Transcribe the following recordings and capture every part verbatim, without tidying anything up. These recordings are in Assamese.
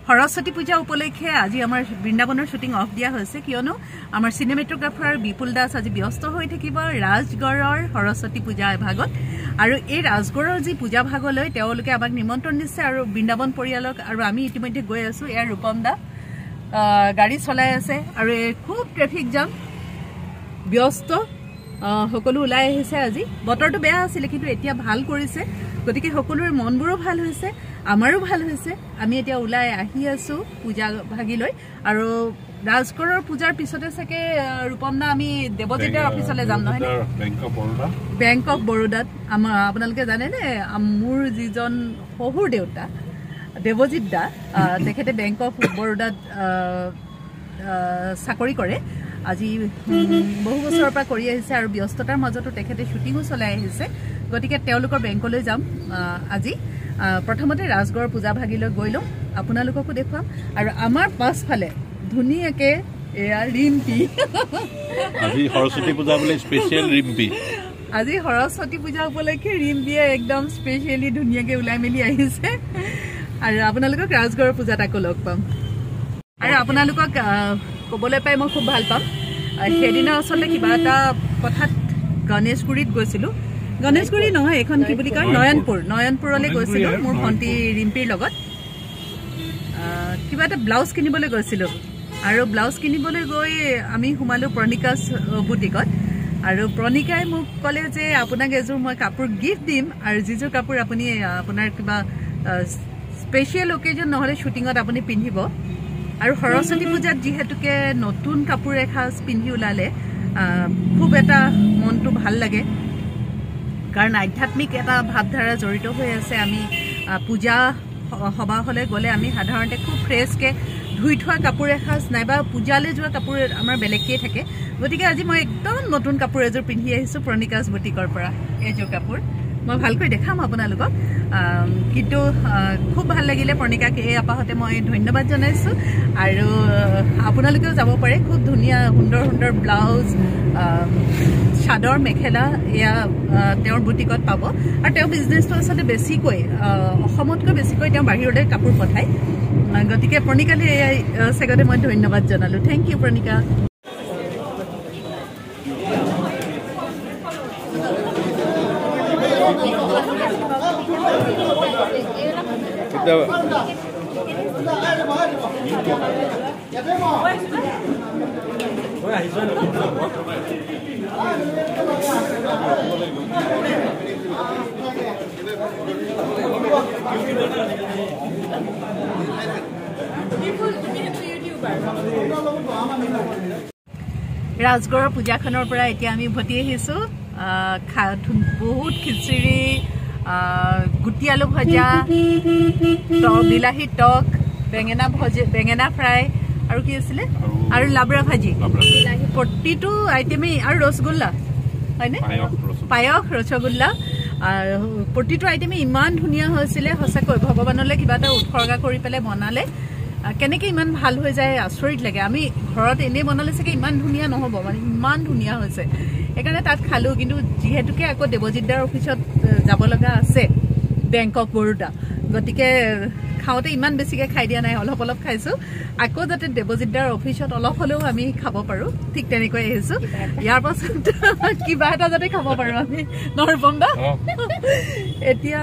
সৰস্বতী পূজা উপলক্ষে আজি আমাৰ বৃন্দাবনৰ শুটিং অফ দিয়া হৈছে কিয়নো আমাৰ সিনেমেটোগ্ৰাফাৰ বিপুল দাস আজি ব্যস্ত হৈ থাকিব ৰাজগড়ৰ সৰস্বতী পূজা ভাগত আৰু এই ৰাজগড়ৰ যি পূজা ভাগলৈ তেওঁলোকে আমাক নিমন্ত্ৰণ দিছে আৰু বৃন্দাবন পৰিয়ালক আৰু আমি ইতিমধ্যে গৈ আছো ইয়াৰ ৰূপম দা গাড়ী চলাই আছে আৰু খুব ট্ৰেফিক জাম ব্যস্ত সকলো ওলাই আহিছে আজি বতৰটো বেয়া আছিল কিন্তু এতিয়া ভাল কৰিছে গতিকে সকলোৰে মনবোৰো ভাল হৈছে আমাৰো ভাল হৈছে আমি এতিয়া ওলাই আহি আছো পূজা ভাগিলৈ আৰু ৰাজগড়ৰ পূজাৰ পিছতে সকে ৰূপম দা আমি দেৱজিতৰ অফিচলৈ যাম নহয় bank of Baroda bank of বৰোদাত আমাৰ আপোনালোকে জানে নে মোৰ যিজন শহুৰ দেউতা দেৱজিত দা তেখেতে বেংক অফ বৰোদাত চাকৰি কৰে আজি বহু বছৰৰ পৰা কৰি আহিছে আৰু ব্যস্ততাৰ মাজতো তেখেতে শুটিংও চলাই আহিছে গতিকে তেওঁলোকৰ বেংকলৈ যাম আজি প্ৰথমতে ৰাজগড় পূজা ভাগিলৈ গৈ লওঁ আপোনালোককো দেখুৱাম আৰু আমাৰ পাছফালে ধুনীয়াকে এয়া ৰিম্পি আজি সৰস্বতী পূজা বুলি স্পেচিয়েল ৰিম্পি আজি সৰস্বতী পূজা উপলক্ষে ৰিম্পিয়ে একদম স্পেচিয়েলি ধুনীয়াকে ওলাই মেলি আহিছে আৰু আপোনালোকক ৰাজগড়ৰ পূজাত আকৌ লগ পাম আৰু আপোনালোকক ক'বলৈ পাই মই খুব ভাল পাম সেইদিনা আচলতে কিবা এটা কথাত গণেশগুৰিত গৈছিলোঁ গণেশগুৰি নহয় এখন কি বুলি কয় নয়নপুৰ নয়নপুৰলৈ গৈছিলোঁ মোৰ ভণ্টি ৰিম্পিৰ লগত কিবা এটা ব্লাউজ কিনিবলৈ গৈছিলোঁ আৰু ব্লাউজ কিনিবলৈ গৈ আমি সোমালোঁ প্ৰণিকাছ বুটিকত আৰু প্ৰণিকাই মোক ক'লে যে আপোনাক এযোৰ মই কাপোৰ গিফ্ট দিম আৰু যিযোৰ কাপোৰ আপুনি আপোনাৰ কিবা স্পেচিয়েল অকেজন নহ'লে শ্বুটিঙত আপুনি পিন্ধিব আৰু সৰস্বতী পূজাত যিহেতুকে নতুন কাপোৰ এসাঁজ পিন্ধি ওলালে খুব এটা মনটো ভাল লাগে কাৰণ আধ্যাত্মিক এটা ভাৱধাৰা জড়িত হৈ আছে আমি পূজা সবাহলৈ গ'লে আমি সাধাৰণতে খুব ফ্ৰেছকৈ ধুই থোৱা কাপোৰ এসাঁজ নাইবা পূজালৈ যোৱা কাপোৰ আমাৰ বেলেগকৈ থাকে গতিকে আজি মই একদম নতুন কাপোৰ এযোৰ পিন্ধি আহিছোঁ প্ৰণিকাছ বুটিকৰ পৰা এইযোৰ কাপোৰ মই ভালকৈ দেখাম আপোনালোকক কিন্তু খুব ভাল লাগিলে প্ৰণিকাক এই আপাহতে মই ধন্যবাদ জনাইছোঁ আৰু আপোনালোকেও যাব পাৰে খুব ধুনীয়া সুন্দৰ সুন্দৰ ব্লাউজ চাদৰ মেখেলা এয়া তেওঁৰ বুটিকত পাব আৰু তেওঁ বিজনেছটো আচলতে বেছিকৈ অসমতকৈ বেছিকৈ তেওঁ বাহিৰলৈ কাপোৰ পঠায় গতিকে প্ৰণিকালৈ এয়াই চেগতে মই ধন্যবাদ জনালোঁ থেংক ইউ প্ৰণিকা ৰাজগড়ৰ পূজাখনৰ পৰা এতিয়া আমি উভতি আহিছোঁ বহুত খিচিৰি গুটি আলু ভজা বিলাহী টক বেঙেনা ভজি বেঙেনা ফ্ৰাই আৰু কি আছিলে আৰু লাবৰা ভাজি প্ৰতিটো আইটেমেই আৰু ৰসগোল্লা হয়নে পায়স ৰসগোল্লা প্ৰতিটো আইটেমেই ইমান ধুনীয়া হৈছিলে সঁচাকৈ ভগৱানলৈ কিবা এটা উৎসৰ্গা কৰি পেলাই বনালে কেনেকৈ ইমান ভাল হৈ যায় আচৰিত লাগে আমি ঘৰত এনেই বনালে চাগে ইমান ধুনীয়া নহ'ব মানে ইমান ধুনীয়া হৈছে সেইকাৰণে তাত খালোঁ কিন্তু যিহেতুকে আকৌ দেৱজিত দাৰ অফিচত যাব লগা আছে বেংক অফ বৰোদা গতিকে খাওঁতে ইমান বেছিকৈ খাই দিয়া নাই অলপ অলপ খাইছোঁ আকৌ যাতে দেৱজিত দাৰ অফিচত অলপ হ'লেও আমি খাব পাৰোঁ ঠিক তেনেকৈ আহিছোঁ ইয়াৰ পাছত কিবা এটা যাতে খাব পাৰোঁ আমি নৰপম দা এতিয়া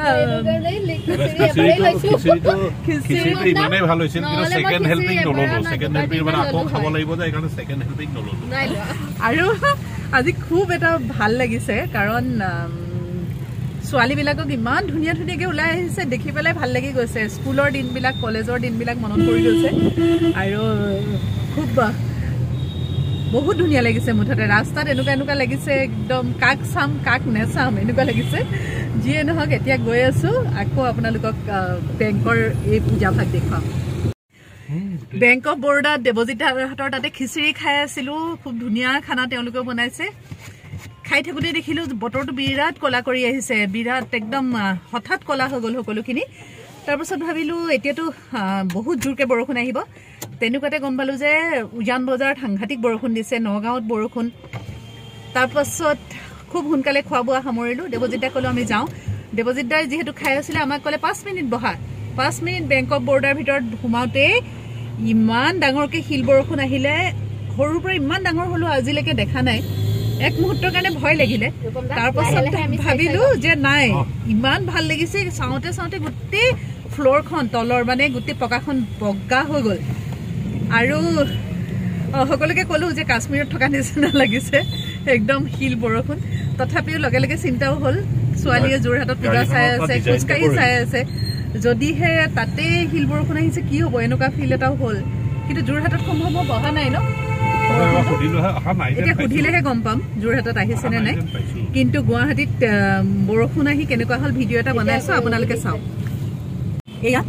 ইমানেই ভাল হৈছিল কিন্তু ছেকেণ্ড হেল্পিং নল'লোঁ ছেকেণ্ড হেল্পিং মানে আকৌ খাব লাগিব যে সেইকাৰণে ছেকেণ্ড হেল্পিং নল'লোঁ আৰু আজি খুব এটা ভাল লাগিছে কাৰণ ছোৱালীবিলাকক ইমান ধুনীয়া ধুনীয়াকৈ ওলাই আহিছে দেখি পেলাই ভাল লাগি গৈছে স্কুলৰ দিনবিলাক কলেজৰ দিনবিলাক মনত পৰি গৈছে আৰু খুব বহুত ধুনীয়া লাগিছে মুঠতে ৰাস্তাত এনেকুৱা এনেকুৱা লাগিছে একদম কাক চাম কাক নেচাম এনেকুৱা লাগিছে যিয়ে নহওক এতিয়া গৈ আছোঁ আকৌ আপোনালোকক বেংকৰ এই পূজা ভাগ দেখুৱাম বেংক অফ বৰোদাত দেৱজিত হাতৰ তাতে খিচিৰি খাই আছিলোঁ খুব ধুনীয়া খানা তেওঁলোকেও বনাইছে খাই থাকোঁতে দেখিলোঁ বতৰটো বিৰাট ক'লা কৰি আহিছে বিৰাট একদম হঠাৎ ক'লা হৈ গ'ল সকলোখিনি তাৰপাছত ভাবিলোঁ এতিয়াতো বহুত জোৰকৈ বৰষুণ আহিব তেনেকুৱাতে গম পালোঁ যে উজান বজাৰত সাংঘাতিক বৰষুণ দিছে নগাঁৱত বৰষুণ তাৰপাছত খুব সোনকালে খোৱা বোৱা সামৰিলোঁ দেৱজিত দাক ক'লোঁ আমি যাওঁ দেৱজিত দাই যিহেতু খাই আছিলে আমাক ক'লে পাঁচ মিনিট বহা পাঁচ মিনিট বেংক অফ বৰোদাৰ ভিতৰত সোমাওতে ইমান ডাঙৰকে শিল বৰষুণ আহিলে সৰুৰ পৰা ইমান ডাঙৰ হলো আজিলৈকে দেখা নাই এক মুহূৰ্তৰ কাৰণে ভয় লাগিলে তাৰ পাছত ভাবিলো যে নাই ইমান ভাল লাগিছে চাওঁতে চাওঁতে গোটেই ফ্লোৰখন তলৰ মানে গোটেই পকাখন বগা হৈ গ'ল আৰু সকলোকে ক'লো যে কাশ্মীৰত থকা নিচিনা লাগিছে একদম শিল বৰষুণ তথাপিও লগে লগে চিন্তাও হ'ল ছোৱালীয়ে যোৰহাটত পূজা চাই আছে খোজকাঢ়ি চাই আছে যদিহে তাতে শিল বৰষুণ আহিছে কি হ'ব এনেকুৱা ফিল এটাও হ'ল কিন্তু যোৰহাটত সম্ভৱ অহা নাই ন এতিয়া সুধিলেহে গম পাম যোৰহাটত আহিছে নে নাই কিন্তু গুৱাহাটীত বৰষুণ আহি কেনেকুৱা হ'ল ভিডিঅ' এটা বনাইছো আপোনালোকে চাওক এয়া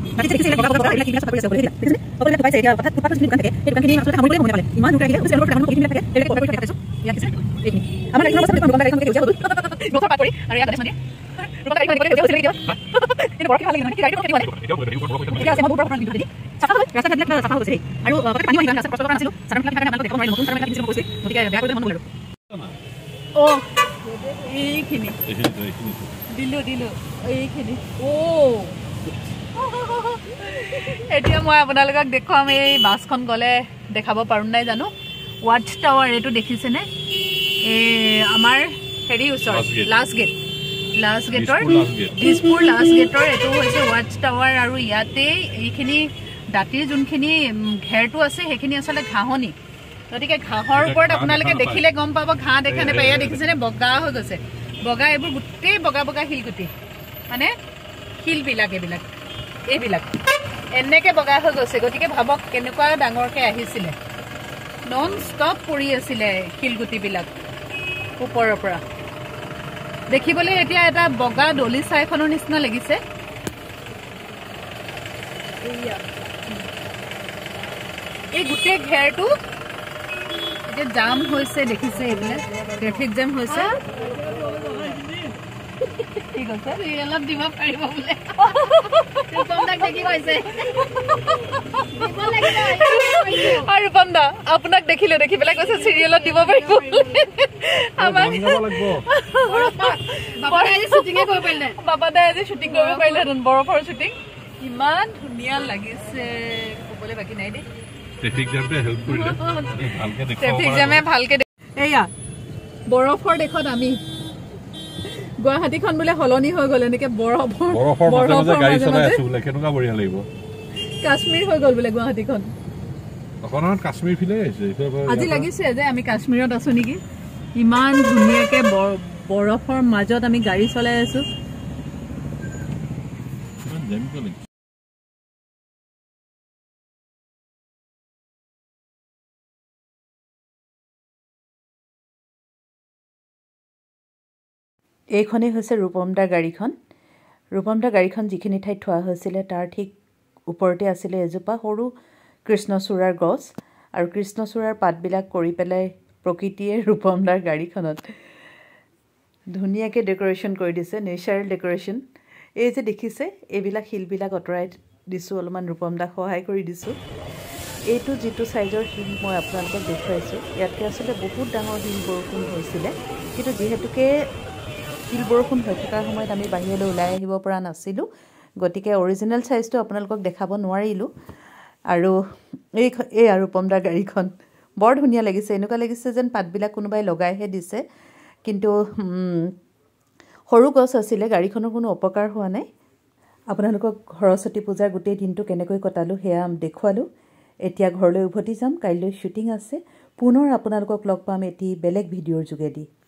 এতিয়া মই আপোনালোকক দেখুৱাম এই বাছখন গ'লে দেখাব পাৰোঁ নাই জানো ৱাচ টাৱাৰ এইটো দেখিছেনে এই আমাৰ হেৰি ওচৰত লাষ্ট গেট লাষ্ট গেটৰ দিছপুৰ লাষ্ট গেটৰ এইটো হৈছে ৱাচ টাৱাৰ আৰু ইয়াতে এইখিনি দাঁতিৰ যোনখিনি ঘেৰটো আছে সেইখিনি আচলতে ঘাঁহনি গতিকে ঘাঁহৰ ওপৰত আপোনালোকে দেখিলে গম পাব ঘাঁহ দেখা নাপায় এয়া দেখিছেনে বগা হৈ গৈছে বগা এইবোৰ গোটেই বগা বগা শিলগুটি মানে শিলবিলাক এইবিলাক এইবিলাক এনেকৈ বগা হৈ গৈছে গতিকে ভাবক কেনেকুৱা ডাঙৰকৈ আহিছিলে নন ষ্টপ পৰি আছিলে শিলগুটিবিলাক ওপৰৰ পৰা দেখিবলৈ এতিয়া এটা বগা দলি চাইখনৰ নিচিনা লাগিছে এই গোটেই ঘেৰটো এতিয়া জাম হৈছে দেখিছে এইবিলাক ট্ৰেফিক জাম হৈছে ঠিক আছে অলপ দিব পাৰিব বোলে আৰু ৰূপমদা আপোনাক দেখিলে দেখি পেলাই কৈছে চিৰিয়েলত দিব পাৰিব বাবাদাই আজি শ্বুটিং কৰিব পাৰিলেহেঁতেন বৰফৰ শ্বুটিং ইমান ধুনীয়া লাগিছে ক'বলৈ বাকী নাই দেই ট্ৰেফিক জামে ভালকে এয়া বৰফৰ দেশত আমি গুৱাহাটীখন বোলে সলনি হৈ গ'ল এনেকে বৰফৰ কাশ্মীৰ হৈ গ'ল বোলে গুৱাহাটীখন আজি লাগিছে যে আমি কাশ্মীৰত আছো নেকি ইমান ধুনীয়াকে বৰফৰ মাজত আমি গাড়ী চলাই আছো এইখনেই হৈছে ৰূপমদাৰ গাড়ীখন ৰূপমদাৰ গাড়ীখন যিখিনি ঠাইত থোৱা হৈছিলে তাৰ ঠিক ওপৰতে আছিলে এজোপা সৰু কৃষ্ণচূড়াৰ গছ আৰু কৃষ্ণচূড়াৰ পাতবিলাক কৰি পেলাই প্ৰকৃতিয়ে ৰূপমদাৰ গাড়ীখনত ধুনীয়াকৈ ডেক'ৰেশ্যন কৰি দিছে নেচাৰেল ডেক'ৰেশ্যন এই যে দেখিছে এইবিলাক শিলবিলাক আঁতৰাই দিছোঁ অলপমান ৰূপমদাক সহায় কৰি দিছোঁ এইটো যিটো চাইজৰ শিল মই আপোনালোকক দেখুৱাইছোঁ ইয়াতকৈ আচলতে বহুত ডাঙৰ শিল বৰষুণ হৈছিলে কিন্তু যিহেতুকে শিল বৰষুণ হৈ থকাৰ সময়ত আমি বাহিৰলৈ ওলাই আহিব পৰা নাছিলোঁ গতিকে অৰিজিনেল চাইজটো আপোনালোকক দেখাব নোৱাৰিলোঁ আৰু এই এই আৰু ৰূপমদাৰ গাড়ীখন বৰ ধুনীয়া লাগিছে এনেকুৱা লাগিছে যেন পাতবিলাক কোনোবাই লগাইহে দিছে কিন্তু সৰু গছ আছিলে গাড়ীখনৰ কোনো অপকাৰ হোৱা নাই আপোনালোকক সৰস্বতী পূজাৰ গোটেই দিনটো কেনেকৈ কটালোঁ সেয়া দেখুৱালোঁ এতিয়া ঘৰলৈ উভতি যাম কাইলৈ শ্বুটিং আছে পুনৰ আপোনালোকক লগ পাম এটি বেলেগ ভিডিঅ'ৰ যোগেদি